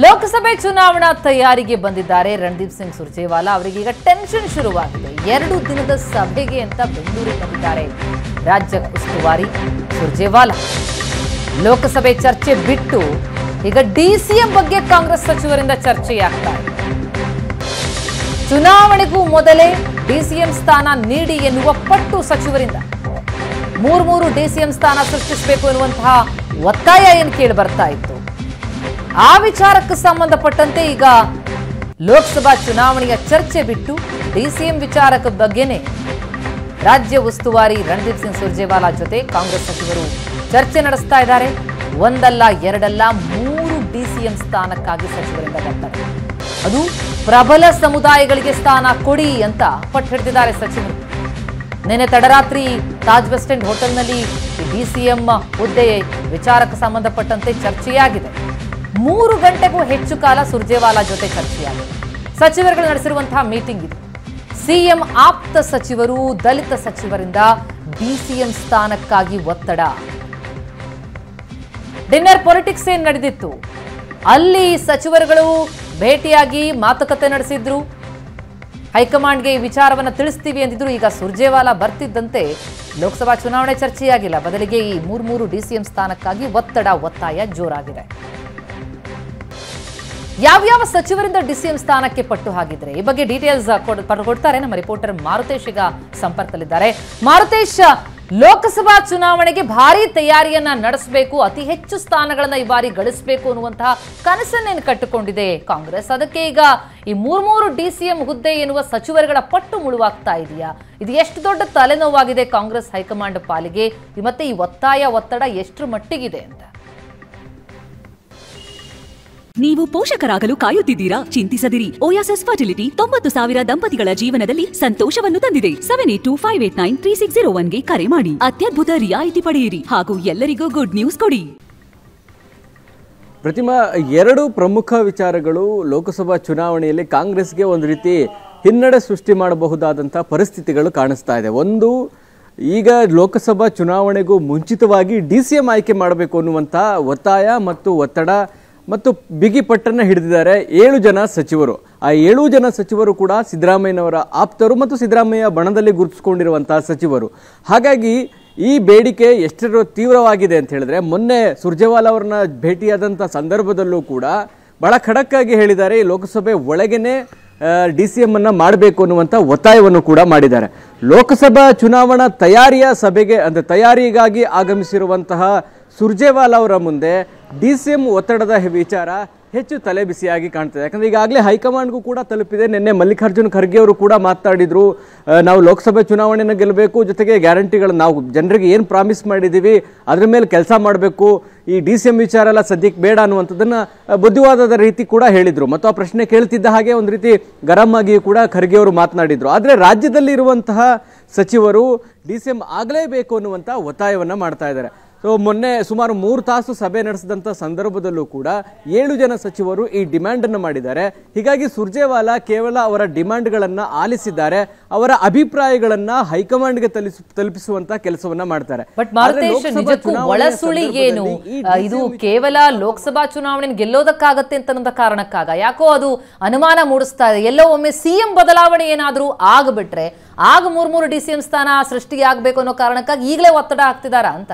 ಲೋಕಸಭೆ ಚುನಾವಣಾ ತಯಾರಿಗೆ ಬಂದಿದ್ದಾರೆ ರಣದೀಪ್ ಸಿಂಗ್ ಸುರ್ಜೇವಾಲಾ. ಅವರಿಗೀಗ ಟೆನ್ಷನ್ ಶುರುವಾಗಿದೆ. 2 ದಿನದ ಸಭೆಗೆ ಅಂತ ಬೆಂಗಳೂರಿಗೆ ಬಂದಿದ್ದಾರೆ ರಾಜ್ಯ ಉಸ್ತುವಾರಿ ಸುರ್ಜೇವಾಲಾ. ಲೋಕಸಭೆ ಚರ್ಚೆ ಬಿಟ್ಟು ಈಗ ಡಿಸಿಎಂ ಬಗ್ಗೆ ಕಾಂಗ್ರೆಸ್ ಸಚಿವರಿಂದ ಚರ್ಚೆಯಾಗ್ತಾ ಇದೆ. ಚುನಾವಣೆಗೂ ಮೊದಲೇ ಡಿಸಿಎಂ ಸ್ಥಾನ ನೀಡಿ ಎನ್ನುವ ಪಟ್ಟು ಸಚಿವರಿಂದ 3 ಡಿಸಿಎಂ ಸ್ಥಾನ ಸೃಷ್ಟಿಸಬೇಕು ಎನ್ನುವಂತಹ ಒತ್ತಾಯ ಏನು ಕೇಳಿ ಬರ್ತಾ ಇತ್ತು. ಆ ವಿಚಾರಕ್ಕೆ ಸಂಬಂಧಪಟ್ಟಂತೆ ಈಗ ಲೋಕಸಭಾ ಚುನಾವಣೆಯ ಚರ್ಚೆ ಬಿಟ್ಟು ಡಿಸಿಎಂ ವಿಚಾರಕ ಬಗ್ಗೆನೇ ರಾಜ್ಯ ಉಸ್ತುವಾರಿ ರಣದೀಪ್ ಸಿಂಗ್ ಸುರ್ಜೇವಾಲಾ ಜೊತೆ ಕಾಂಗ್ರೆಸ್ ಸಚಿವರು ಚರ್ಚೆ ನಡೆಸ್ತಾ ಇದ್ದಾರೆ. ಒಂದಲ್ಲ ಎರಡಲ್ಲ 3 ಡಿಸಿಎಂ ಸ್ಥಾನಕ್ಕಾಗಿ ಸಚಿವರಿಂದ ಬರ್ತಾರೆ. ಅದು ಪ್ರಬಲ ಸಮುದಾಯಗಳಿಗೆ ಸ್ಥಾನ ಕೊಡಿ ಅಂತ ಪಟ್ಟು ಹಿಡಿದಿದ್ದಾರೆ ಸಚಿವರು. ನಿನ್ನೆ ತಡರಾತ್ರಿ ತಾಜ್ ವೆಸ್ಟ್ ಎಂಡ್ ಹೋಟೆಲ್ನಲ್ಲಿ ಡಿಸಿಎಂ ಹುದ್ದೆ ವಿಚಾರಕ್ಕೆ ಸಂಬಂಧಪಟ್ಟಂತೆ ಚರ್ಚೆಯಾಗಿದೆ. 3 ಗಂಟೆಗೂ ಹೆಚ್ಚು ಕಾಲ ಸುರ್ಜೇವಾಲಾ ಜೊತೆ ಚರ್ಚೆಯಾಗಿದೆ. ಸಚಿವರುಗಳು ನಡೆಸಿರುವಂತಹ ಮೀಟಿಂಗ್ ಇದು. ಸಿಎಂ ಆಪ್ತ ಸಚಿವರು ದಲಿತ ಸಚಿವರಿಂದ ಡಿಸಿಎಂ ಸ್ಥಾನಕ್ಕಾಗಿ ಒತ್ತಡ. ಡಿನ್ನರ್ ಪೊಲಿಟಿಕ್ಸ್ ಏನ್ ನಡೆದಿತ್ತು, ಅಲ್ಲಿ ಸಚಿವರುಗಳು ಭೇಟಿಯಾಗಿ ಮಾತುಕತೆ ನಡೆಸಿದ್ರು. ಹೈಕಮಾಂಡ್ಗೆ ಈ ವಿಚಾರವನ್ನು ತಿಳಿಸ್ತೀವಿ ಅಂದಿದ್ರು. ಈಗ ಸುರ್ಜೇವಾಲಾ ಬರ್ತಿದ್ದಂತೆ ಲೋಕಸಭಾ ಚುನಾವಣೆ ಚರ್ಚೆಯಾಗಿಲ್ಲ. ಬದಲಿಗೆ ಈ 3 ಡಿಸಿಎಂ ಸ್ಥಾನಕ್ಕಾಗಿ ಒತ್ತಾಯ ಜೋರಾಗಿದೆ. ಯಾವ್ಯಾವ ಸಚಿವರಿಂದ ಡಿಸಿಎಂ ಸ್ಥಾನಕ್ಕೆ ಪಟ್ಟು ಹಾಕಿದ್ರೆ ಈ ಬಗ್ಗೆ ಡೀಟೇಲ್ಸ್ ಕೊಡ್ತಾರೆ ನಮ್ಮ ರಿಪೋರ್ಟರ್ ಮಾರುತೇಶ್ ಈಗ ಸಂಪರ್ಕದಲ್ಲಿದ್ದಾರೆ. ಮಾರುತೇಶ್, ಲೋಕಸಭಾ ಚುನಾವಣೆಗೆ ಭಾರಿ ತಯಾರಿಯನ್ನ ನಡೆಸಬೇಕು, ಅತಿ ಹೆಚ್ಚು ಸ್ಥಾನಗಳನ್ನ ಈ ಬಾರಿ ಗಳಿಸಬೇಕು ಅನ್ನುವಂತಹ ಕನಸನ್ನೇನು ಕಟ್ಟಿಕೊಂಡಿದೆ ಕಾಂಗ್ರೆಸ್. ಅದಕ್ಕೆ ಈಗ ಈ 3 ಡಿಸಿಎಂ ಹುದ್ದೆ ಎನ್ನುವ ಸಚಿವರುಗಳ ಪಟ್ಟು ಮುಳುವಾಗ್ತಾ ಇದೆಯಾ? ಇದು ಎಷ್ಟು ದೊಡ್ಡ ತಲೆನೋವಾಗಿದೆ ಕಾಂಗ್ರೆಸ್ ಹೈಕಮಾಂಡ್ ಪಾಲಿಗೆ? ಮತ್ತೆ ಈ ಒತ್ತಡ ಎಷ್ಟು ಮಟ್ಟಿಗಿದೆ ಅಂತ? ನೀವು ಪೋಷಕರಾಗಲು ಕಾಯುತ್ತಿದ್ದೀರಾ? ಚಿಂತಿಸದಿರಿ. ಓಯಾಸಿಸ್ ಫರ್ಟಿಲಿಟಿ 90,000 ದಂಪತಿಗಳ ಜೀವನದಲ್ಲಿ ಸಂತೋಷವನ್ನು ತಂದಿದೆ. 7825893601ಗೆ ಕರೆ ಮಾಡಿ. ಅತ್ಯದ್ಭುತ ರಿಯಾಯಿತಿ ಪಡೆಯಿರಿ ಹಾಗೂ ಎಲ್ಲರಿಗೂ ಗುಡ್ ನ್ಯೂಸ್ ಕೊಡಿ. ಪ್ರತಿಮಾ, 2 ಪ್ರಮುಖ ವಿಚಾರಗಳು ಲೋಕಸಭಾ ಚುನಾವಣೆಯಲ್ಲಿ ಕಾಂಗ್ರೆಸ್ಗೆ ಒಂದು ರೀತಿ ಹಿನ್ನಡೆ ಸೃಷ್ಟಿ ಮಾಡಬಹುದಾದಂಥ ಪರಿಸ್ಥಿತಿಗಳು ಕಾಣಿಸ್ತಾ ಇದೆ. ಒಂದು, ಈಗ ಲೋಕಸಭಾ ಚುನಾವಣೆಗೂ ಮುಂಚಿತವಾಗಿ ಡಿಸಿಎಂ ಆಯ್ಕೆ ಮಾಡಬೇಕು ಅನ್ನುವಂಥ ಒತ್ತಾಯ ಮತ್ತು ಒತ್ತಡ ಮತ್ತು ಬಿಗಿ ಪಟ್ಟನ್ನು ಹಿಡಿದಿದ್ದಾರೆ 7 ಜನ ಸಚಿವರು. ಆ 7 ಜನ ಸಚಿವರು ಕೂಡ ಸಿದ್ದರಾಮಯ್ಯನವರ ಆಪ್ತರು ಮತ್ತು ಸಿದ್ದರಾಮಯ್ಯ ಬಣದಲ್ಲಿ ಗುರುತಿಸಿಕೊಂಡಿರುವಂತಹ ಸಚಿವರು. ಹಾಗಾಗಿ ಈ ಬೇಡಿಕೆ ಎಷ್ಟು ತೀವ್ರವಾಗಿದೆ ಅಂತ ಹೇಳಿದ್ರೆ, ಮೊನ್ನೆ ಸುರ್ಜೇವಾಲಾ ಅವರನ್ನ ಭೇಟಿಯಾದಂಥ ಸಂದರ್ಭದಲ್ಲೂ ಕೂಡ ಬಹಳ ಖಡಕ್ಕಾಗಿ ಹೇಳಿದ್ದಾರೆ, ಈ ಲೋಕಸಭೆ ಒಳಗೇನೆ ಡಿಸಿಎಂ ಅನ್ನ ಮಾಡಬೇಕು ಅನ್ನುವಂಥ ಒತ್ತಾಯವನ್ನು ಕೂಡ ಮಾಡಿದ್ದಾರೆ. ಲೋಕಸಭಾ ಚುನಾವಣಾ ತಯಾರಿಯ ಸಭೆಗೆ ಅಂದರೆ ತಯಾರಿಗಾಗಿ ಆಗಮಿಸಿರುವಂತಹ ಸುರ್ಜೇವಾಲಾ ಅವರ ಮುಂದೆ ಡಿಸಿಎಂ ಒತ್ತಡದ ವಿಚಾರ ಹೆಚ್ಚು ತಲೆಬಿಸಿಯಾಗಿ ಕಾಣ್ತದೆ. ಯಾಕಂದರೆ ಈಗಾಗಲೇ ಹೈಕಮಾಂಡ್ಗೂ ಕೂಡ ತಲುಪಿದೆ. ನಿನ್ನೆ ಮಲ್ಲಿಕಾರ್ಜುನ್ ಖರ್ಗೆ ಅವರು ಕೂಡ ಮಾತನಾಡಿದ್ರು, ನಾವು ಲೋಕಸಭೆ ಚುನಾವಣೆಯನ್ನು ಗೆಲ್ಲಬೇಕು, ಜೊತೆಗೆ ಗ್ಯಾರಂಟಿಗಳು ನಾವು ಜನರಿಗೆ ಏನು ಪ್ರಾಮಿಸ್ ಮಾಡಿದ್ದೀವಿ ಅದ್ರ ಮೇಲೆ ಕೆಲಸ ಮಾಡಬೇಕು, ಈ ಡಿಸಿಎಂ ವಿಚಾರ ಎಲ್ಲ ಸದ್ಯಕ್ಕೆ ಬೇಡ ಅನ್ನುವಂಥದ್ದನ್ನು ಬುದ್ಧಿವಾದದ ರೀತಿ ಕೂಡ ಹೇಳಿದರು. ಮತ್ತು ಆ ಪ್ರಶ್ನೆ ಕೇಳ್ತಿದ್ದ ಹಾಗೆ ಒಂದು ರೀತಿ ಗರಂ ಆಗಿ ಕೂಡ ಖರ್ಗೆ ಅವರು ಮಾತನಾಡಿದರು. ಆದರೆ ರಾಜ್ಯದಲ್ಲಿ ಇರುವಂತಹ ಸಚಿವರು ಡಿಸಿಎಂ ಆಗಲೇಬೇಕು ಅನ್ನುವಂಥ ಒತ್ತಾಯವನ್ನು ಮಾಡ್ತಾ ಇದ್ದಾರೆ. ಸೊ ಮೊನ್ನೆ ಸುಮಾರು 3 ತಾಸು ಸಭೆ ನಡೆಸಿದಂಥ ಸಂದರ್ಭದಲ್ಲೂ ಕೂಡ 7 ಜನ ಸಚಿವರು ಈ ಡಿಮ್ಯಾಂಡನ್ನು ಮಾಡಿದ್ದಾರೆ. ಹೀಗಾಗಿ ಸುರ್ಜೇವಾಲಾ ಕೇವಲ ಅವರ ಡಿಮ್ಯಾಂಡ್ಗಳನ್ನು ಆಲಿಸಿದ್ದಾರೆ, ಅವರ ಅಭಿಪ್ರಾಯಗಳನ್ನ ಹೈಕಮಾಂಡ್ಗೆ ತಲುಪಿಸುವಂತ ಕೆಲಸವನ್ನ ಮಾಡ್ತಾರೆ. ಬಟ್ ಮಾರುತೇಶ್, ನಿಜಕ್ಕೂ ಒಳಸುಳಿ ಏನು? ಇದು ಕೇವಲ ಲೋಕಸಭಾ ಚುನಾವಣೆ ಗೆಲ್ಲೋದಕ್ಕಾಗತ್ತೆ ಅಂತ ಕಾರಣಕ್ಕಾಗ ಯಾಕೋ ಅದು ಅನುಮಾನ ಮೂಡಿಸ್ತಾ ಇದೆ. ಎಲ್ಲೋ ಒಮ್ಮೆ ಸಿಎಂ ಬದಲಾವಣೆ ಏನಾದರೂ ಆಗ್ಬಿಟ್ರೆ ಆಗ 3 ಡಿಸಿಎಂ ಸ್ಥಾನ ಸೃಷ್ಟಿಗೆ ಆಗ್ಬೇಕು ಅನ್ನೋ ಕಾರಣಕ್ಕಾಗಿ ಈಗಲೇ ಒತ್ತಡ ಹಾಕ್ತಿದಾರಾ ಅಂತ?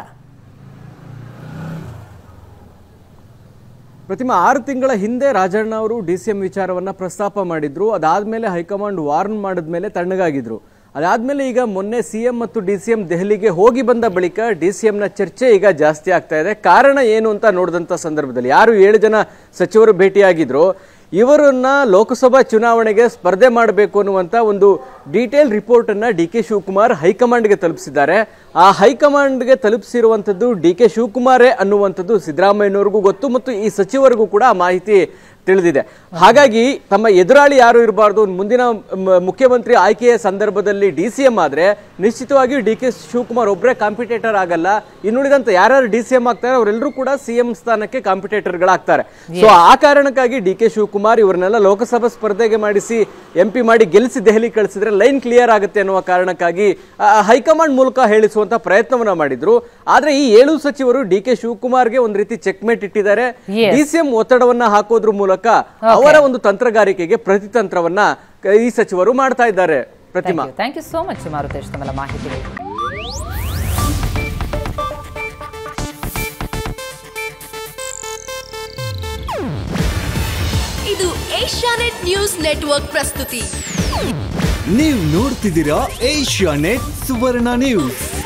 ಪ್ರತಿಮಾ, 6 ತಿಂಗಳ ಹಿಂದೆ ರಾಜಣ್ಣ ಅವರು ಡಿಸಿಎಂ ವಿಚಾರವನ್ನು ಪ್ರಸ್ತಾಪ ಮಾಡಿದ್ರು. ಅದಾದ್ಮೇಲೆ ಹೈಕಮಾಂಡ್ ವಾರ್ನ್ ಮಾಡಿದ್ಮೇಲೆ ತಣ್ಣಗಾಗಿದ್ರು. ಅದಾದ್ಮೇಲೆ ಈಗ ಮೊನ್ನೆ ಸಿಎಂ ಮತ್ತು ಡಿಸಿಎಂ ದೆಹಲಿಗೆ ಹೋಗಿ ಬಂದ ಬಳಿಕ ಡಿಸಿಎಂನ ಚರ್ಚೆ ಈಗ ಜಾಸ್ತಿ ಆಗ್ತಾ ಇದೆ. ಕಾರಣ ಏನು ಅಂತ ನೋಡಿದಂಥ ಸಂದರ್ಭದಲ್ಲಿ ಯಾರು 7 ಜನ ಸಚಿವರು ಭೇಟಿಯಾಗಿದ್ರು, ಇವರನ್ನ ಲೋಕಸಭಾ ಚುನಾವಣೆಗೆ ಸ್ಪರ್ಧೆ ಮಾಡಬೇಕು ಅನ್ನುವಂಥ ಒಂದು ಡೀಟೇಲ್ ರಿಪೋರ್ಟನ್ನು ಡಿ ಕೆ ಶಿವಕುಮಾರ್ ಹೈಕಮಾಂಡ್ಗೆ ತಲುಪಿಸಿದ್ದಾರೆ. ಆ ಹೈಕಮಾಂಡ್ಗೆ ತಲುಪಿಸಿರುವಂಥದ್ದು ಡಿ ಕೆ ಶಿವಕುಮಾರೇ ಅನ್ನುವಂಥದ್ದು ಸಿದ್ದರಾಮಯ್ಯನವ್ರಿಗೂ ಗೊತ್ತು ಮತ್ತು ಈ ಸಚಿವರಿಗೂ ಕೂಡ ಆ ಮಾಹಿತಿ ತಿಳಿದಿದೆ. ಹಾಗಾಗಿ ತಮ್ಮ ಎದುರಾಳಿ ಯಾರು ಇರಬಾರ್ದು, ಮುಂದಿನ ಮುಖ್ಯಮಂತ್ರಿ ಆಯ್ಕೆಯ ಸಂದರ್ಭದಲ್ಲಿ ಡಿಸಿಎಂ ಆದ್ರೆ ನಿಶ್ಚಿತವಾಗಿ ಡಿ ಕೆ ಶಿವಕುಮಾರ್ ಒಬ್ಬರೇ ಕಾಂಪಿಟೇಟರ್ ಆಗಲ್ಲ, ಇನ್ನುಳಿದಂತ ಯಾರ್ಯಾರು ಡಿಸಿಎಂ ಆಗ್ತಾರೆ ಅವರೆಲ್ಲರೂ ಕೂಡ ಸಿಎಂ ಸ್ಥಾನಕ್ಕೆ ಕಾಂಪಿಟೇಟರ್ಗಳಾಗ್ತಾರೆ. ಸೊ ಆ ಕಾರಣಕ್ಕಾಗಿ ಡಿ ಕೆ ಶಿವಕುಮಾರ್ ಇವರನ್ನೆಲ್ಲ ಲೋಕಸಭಾ ಸ್ಪರ್ಧೆಗೆ ಮಾಡಿಸಿ MP ಮಾಡಿ ಗೆಲ್ಲಿಸಿ ದೆಹಲಿ ಕಳಿಸಿದ್ರೆ ಲೈನ್ ಕ್ಲಿಯರ್ ಆಗುತ್ತೆ ಅನ್ನುವ ಕಾರಣಕ್ಕಾಗಿ ಹೈಕಮಾಂಡ್ ಮೂಲಕ ಹೇಳಿಸುವಂತ ಪ್ರಯತ್ನವನ್ನ ಮಾಡಿದ್ರು. ಆದ್ರೆ ಈ 7 ಸಚಿವರು ಡಿ ಕೆ ಶಿವಕುಮಾರ್ಗೆ ಒಂದು ರೀತಿ ಚೆಕ್ಮೇಟ್ ಇಟ್ಟಿದ್ದಾರೆ. ಡಿಸಿಎಂ ಒತ್ತಡವನ್ನ ಹಾಕೋದ್ರ ಮೂಲಕ ಮೂಲಕ ಅವರ ಒಂದು ತಂತ್ರಗಾರಿಕೆಗೆ ಪ್ರತಿತಂತ್ರವನ್ನ ಈ ಸಚಿವರು ಮಾಡ್ತಾ ಇದ್ದಾರೆ. Pratima, thank you so much Maruthesh ತಮ್ಮೆಲ್ಲ ಮಾಹಿತಿಗೆ. ಇದು ಏಷ್ಯಾನೆಟ್ ನ್ಯೂಸ್ ನೆಟ್ವರ್ಕ್ ಪ್ರಸ್ತುತಿ. ನೀವು ನೋಡ್ತಿದ್ದೀರಾ ಏಷ್ಯಾನೆಟ್ ಸುವರ್ಣ ನ್ಯೂಸ್.